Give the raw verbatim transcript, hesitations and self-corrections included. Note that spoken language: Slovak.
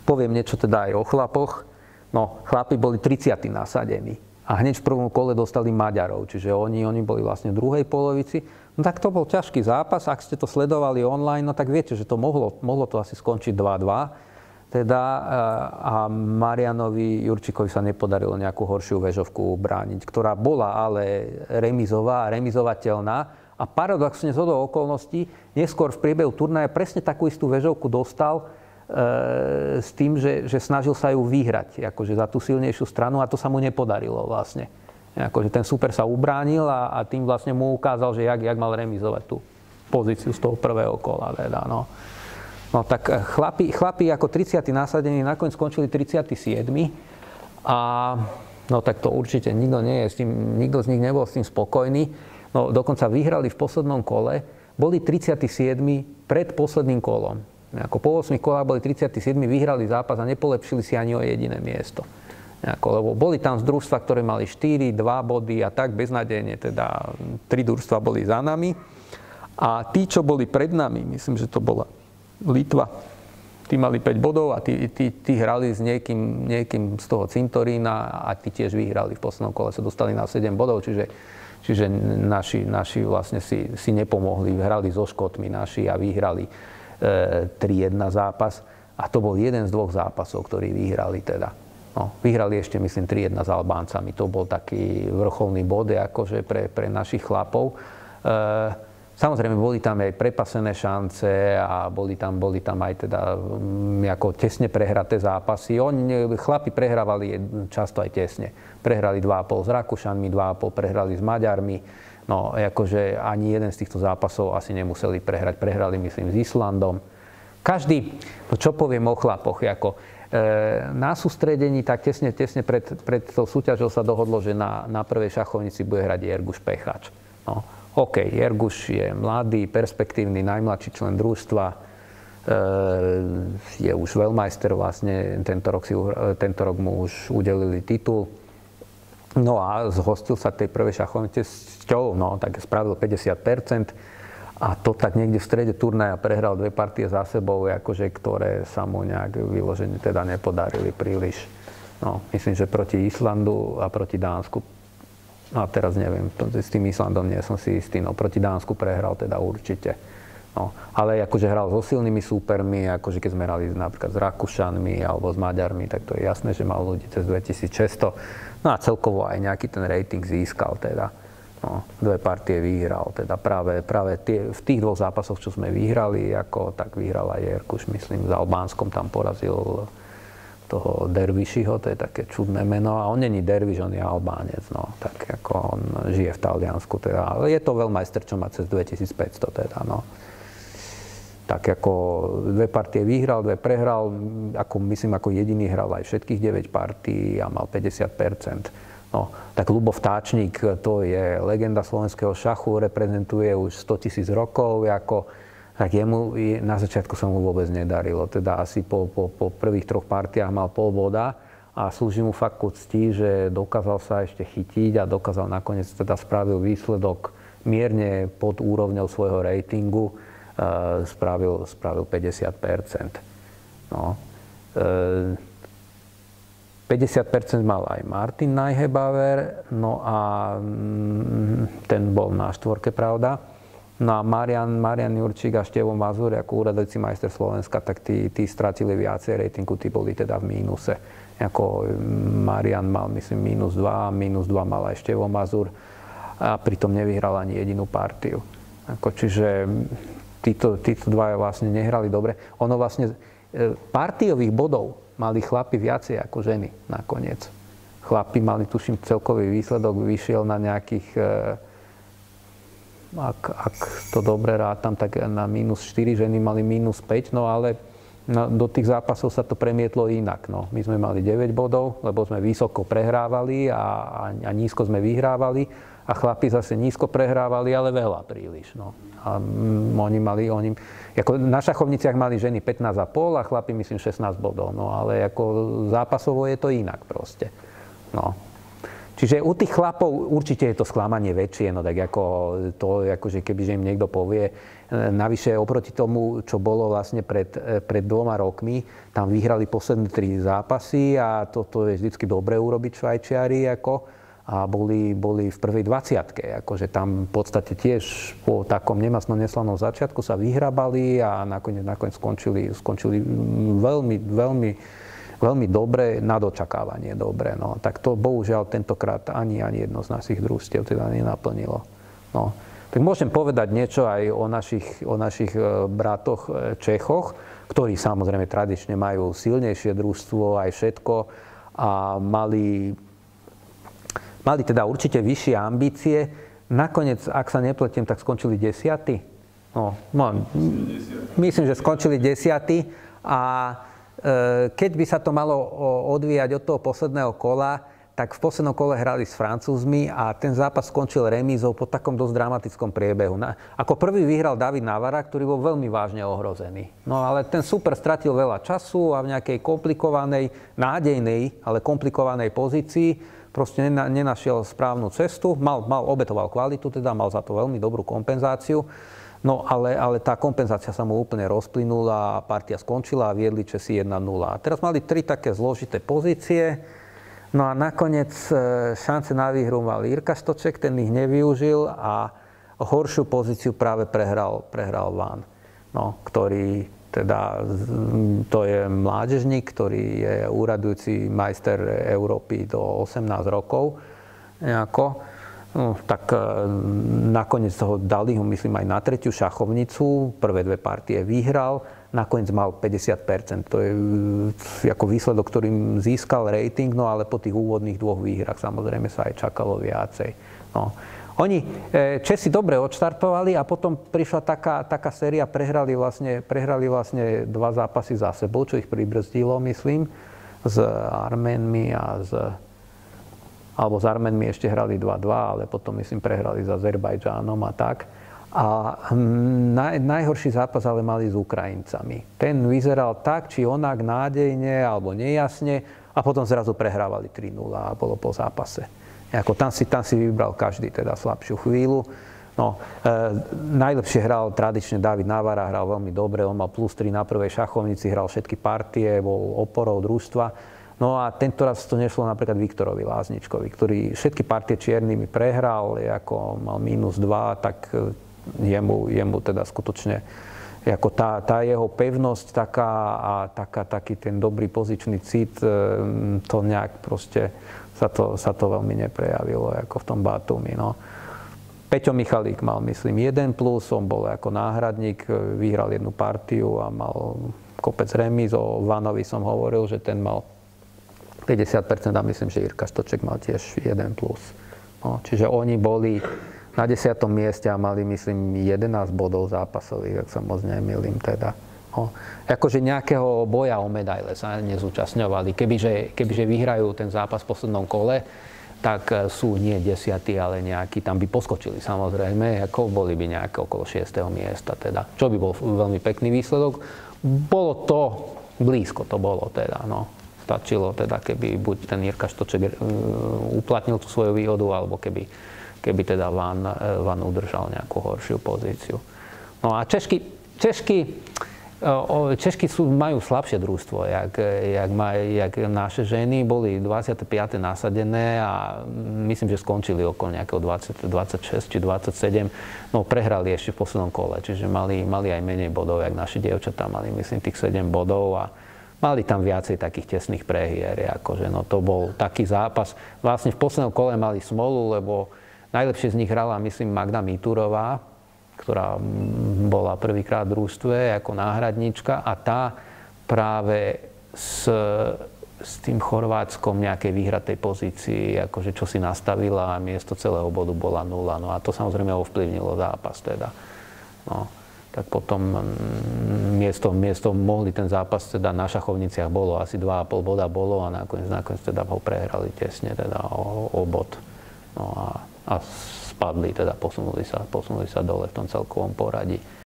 poviem niečo teda aj o chlapoch. No, chlapi boli tridsiati nasadení. A hneď v prvom kole dostali Maďarov. Čiže oni, oni boli vlastne v druhej polovici. No tak to bol ťažký zápas. Ak ste to sledovali online, no tak viete, že to mohlo, mohlo to asi skončiť dva dva. Teda a Marianovi Jurčíkovi sa nepodarilo nejakú horšiu väžovku brániť, ktorá bola ale remizová, remizovateľná. A paradoxne zhodou okolností, neskôr v priebehu turnaja presne takú istú väžovku dostal e, s tým, že, že snažil sa ju vyhrať akože za tú silnejšiu stranu a to sa mu nepodarilo vlastne. Akože ten super sa ubránil a, a tým vlastne mu ukázal, že jak, jak mal remizovať tú pozíciu z toho prvého kola. Teda, no. No tak chlapi, chlapi ako tridsiati nasadení nakoniec skončili tridsiati siedmi a no tak to určite nikto nie je s tým, nikto z nich nebol s tým spokojný. No dokonca vyhrali v poslednom kole, boli tridsiati siedmi pred posledným kolom. Ako po ôsmich kolách boli tridsiati siedmi, vyhrali zápas a nepolepšili si ani o jediné miesto. Ako, lebo boli tam z družstva, ktoré mali štyri, dva body a tak beznadejne, teda tri družstva boli za nami. A tí, čo boli pred nami, myslím, že to bola Litva, tí mali päť bodov a tí, tí, tí hrali s niekým, niekým z toho cintorína a tí tiež vyhrali. V poslednom kole sa dostali na sedem bodov, čiže, čiže naši, naši vlastne si, si nepomohli. Hrali so Škótmi naši a vyhrali e, tri jedna zápas. A to bol jeden z dvoch zápasov, ktorí vyhrali teda. No, vyhrali ešte, myslím, tri jedna s Albáncami. To bol taký vrcholný bod akože pre, pre našich chlapov. E, Samozrejme, boli tam aj prepasené šance a boli tam, boli tam aj teda ako tesne prehraté zápasy. Oni, chlapi prehrávali často aj tesne. Prehrali dva a pol s Rakúšanmi, dva a pol prehrali s Maďarmi. No, akože ani jeden z týchto zápasov asi nemuseli prehrať. Prehrali, myslím, s Islandom. Každý, no čo poviem o chlapoch, ako e, na sústredení tak tesne, tesne pred, pred tou súťažou sa dohodlo, že na, na prvej šachovnici bude hrať Jerguš Pechač. No. OK, Jerguš je mladý, perspektívny, najmladší člen družstva, e, je už veľmajster vlastne, tento rok, si, tento rok mu už udelili titul. No a zhostil sa tej prvej šachovnice s ťou, no tak spravil päťdesiat percent a to tak niekde v strede turnaja prehral dve partie za sebou, akože, ktoré sa mu nejak vyložene teda nepodarili príliš. No, myslím, že proti Islandu a proti Dánsku. No a teraz neviem, s tým Islandom nie som si istý, no proti Dánsku prehral teda určite. No, ale akože hral so silnými súpermi, akože keď sme hrali napríklad s Rakúšanmi alebo s Maďarmi, tak to je jasné, že mal ľudí cez dvetisícšesťsto. No a celkovo aj nejaký ten rating získal teda. No, dve partie vyhral, teda práve, práve tie, v tých dvoch zápasoch, čo sme vyhrali, ako tak vyhral aj Jerguš, myslím, s Albánskom tam porazil toho Dervišiho, to je také čudné meno a on není Derviš, on je Albánec, no, tak ako on žije v Taliansku, teda, ale je to veľmajster, čo má cez dvetisícpäťsto, teda, no. Tak ako dve partie vyhral, dve prehral, ako myslím, ako jediný hral aj všetkých deväť partí a mal päťdesiat percent. No, tak Ľubo Vtáčnik, to je legenda slovenského šachu, reprezentuje už stotisíc rokov, ako tak jemu na začiatku sa mu vôbec nedarilo. Teda asi po, po, po prvých troch partiách mal pol boda a slúži mu fakt ku cti, že dokázal sa ešte chytiť a dokázal nakoniec teda spravil výsledok mierne pod úrovňou svojho ratingu, uh, spravil, spravil päťdesiat percent. No. Uh, päťdesiat percent mal aj Martin Najhebauer, no a mm, ten bol na štvorke, pravda. No a Marian, Marian Jurčík a Števo Mazur, ako úradujúci majster Slovenska, tak tí, tí stratili viacej ratingu, tí boli teda v mínuse. Ako Marian mal, myslím, mínus dva, mínus dva mal aj Števo Mazur a pritom nevyhral ani jedinú partiu. Ako, čiže títo, títo dvaja vlastne nehrali dobre. Ono vlastne, partiových bodov mali chlapi viacej ako ženy nakoniec. Chlapi mali, tuším, celkový výsledok vyšiel na nejakých... Ak, ak to dobre rátam, tak na mínus štyri, ženy mali mínus päť, no ale na, do tých zápasov sa to premietlo inak. No. My sme mali deväť bodov, lebo sme vysoko prehrávali a, a, a nízko sme vyhrávali a chlapi zase nízko prehrávali, ale veľa príliš. No. A mm, oni mali, oni, ako na šachovniciach mali ženy pätnásť a pol a chlapi myslím šestnásť bodov, no ale ako zápasovo je to inak proste. No. Čiže u tých chlapov určite je to sklamanie väčšie, no tak ako to, akože kebyže im niekto povie. Navyše oproti tomu, čo bolo vlastne pred, pred dvoma rokmi, tam vyhrali posledné tri zápasy a toto je vždycky dobre urobiť Švajčiari, ako, a boli, boli v prvej dvadsiatke. Akože tam v podstate tiež po takom nemastnom neslanom začiatku sa vyhrabali a nakoniec, nakoniec skončili, skončili veľmi, veľmi veľmi dobre, nad očakávanie dobre. No. Tak to bohužiaľ tentokrát ani, ani jedno z našich družstiev teda nenaplnilo. No. Tak môžem povedať niečo aj o našich, o našich bratoch Čechoch, ktorí samozrejme tradične majú silnejšie družstvo aj všetko a mali, mali teda určite vyššie ambície. Nakoniec, ak sa nepletiem, tak skončili desiaty. No, no, myslím, že skončili desiaty a keď by sa to malo odvíjať od toho posledného kola, tak v poslednom kole hrali s Francúzmi a ten zápas skončil remízou po takom dosť dramatickom priebehu. Ako prvý vyhral David Navara, ktorý bol veľmi vážne ohrozený. No ale ten super stratil veľa času a v nejakej komplikovanej, nádejnej, ale komplikovanej pozícii proste nenašiel správnu cestu. Mal, mal obetoval kvalitu, teda mal za to veľmi dobrú kompenzáciu. No ale, ale tá kompenzácia sa mu úplne rozplynula a partia skončila a viedli Česi jedna nula. A teraz mali tri také zložité pozície. No a nakoniec šance na výhru mal Jirka Stoček, ten ich nevyužil a horšiu pozíciu práve prehral, prehral Van, no, ktorý teda, to je mládežník, ktorý je úradujúci majster Európy do osemnásť rokov. Nejako. No, tak e, nakoniec toho dali ho, myslím, aj na tretiu šachovnicu. Prvé dve partie vyhral, nakoniec mal päťdesiat percent. To je e, ako výsledok, ktorým získal rating, no ale po tých úvodných dvoch výhrách samozrejme sa aj čakalo viacej. No. Oni, e, Česi dobre odštartovali a potom prišla taká, taká séria, prehrali vlastne, prehrali vlastne dva zápasy za sebou, čo ich pribrzdilo, myslím, s Arménmi a s alebo s Arménmi ešte hrali dva dva, ale potom, myslím, prehrali s Azerbajdžánom a tak. A naj, najhorší zápas ale mali s Ukrajincami. Ten vyzeral tak, či onak nádejne, alebo nejasne, a potom zrazu prehrávali tri nula a bolo po zápase. Jako tam, si, tam si vybral každý teda slabšiu chvíľu. No, e, najlepšie hral tradične David Navara, hral veľmi dobre, on mal plus tri na prvej šachovnici, hral všetky partie, bol oporou družstva. No a tento raz to nešlo napríklad Viktorovi Lázničkovi, ktorý všetky partie čiernymi prehral, ako mal mínus dva, tak jemu, jemu teda skutočne ako tá, tá jeho pevnosť taká a taká, taký ten dobrý pozičný cit, to nejak proste sa to, sa to veľmi neprejavilo ako v tom Batumi. No. Peťo Michalík mal, myslím, jeden plus, on bol ako náhradník, vyhral jednu partiu a mal kopec remíz. O Vanovi som hovoril, že ten mal päťdesiat percent a myslím, že Jirka Stoček mal tiež jeden plus. No, čiže oni boli na desiatom mieste a mali, myslím, jedenásť bodov zápasových, ak sa moc nemýlim teda. No, akože nejakého boja o medaile sa nezúčastňovali. Kebyže, kebyže vyhrajú ten zápas v poslednom kole, tak sú nie desiatí, ale nejakí, tam by poskočili samozrejme, ako boli by nejaké okolo šiesteho miesta teda. Čo by bol veľmi pekný výsledok. Bolo to, blízko to bolo teda, no. Stačilo teda, keby buď ten Jirka Stoček uplatnil tú svoju výhodu, alebo keby, keby teda Van, Van udržal nejakú horšiu pozíciu. No a Češky, Češky, Češky sú, majú slabšie družstvo, jak, jak, maj, jak naše ženy. Boli dvadsiate piate nasadené a myslím, že skončili okolo nejakého dvadsať, dvadsaťšesť či dvadsaťsedem. No prehrali ešte v poslednom kole, čiže mali, mali aj menej bodov, jak naši dievčatá mali, myslím, tých sedem bodov a mali tam viacej takých tesných prehier, akože no to bol taký zápas. Vlastne v poslednom kole mali smolu, lebo najlepšie z nich hrala, myslím, Magda Miturová, ktorá bola prvýkrát v družstve ako náhradníčka a tá práve s, s tým Chorvátskom nejakej vyhratej pozícii, akože čo si nastavila a miesto celého bodu bola nula. No a to samozrejme ovplyvnilo zápas teda. No. Tak potom miesto, miesto mohli ten zápas teda na šachovniciach bolo asi dva a pol boda bolo a nakoniec, nakoniec teda ho prehrali tesne teda o, o bod. No a, a spadli, teda posunuli sa, posunuli sa dole v tom celkovom poradí.